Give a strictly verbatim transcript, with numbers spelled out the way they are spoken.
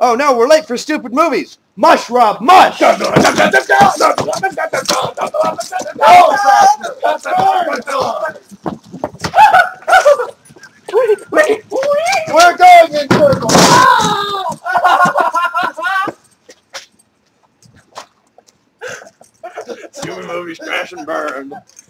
Oh no, we're late for stupid movies. Mush, Rob, mush! We're going in circles. Stupid movies, crash and burn.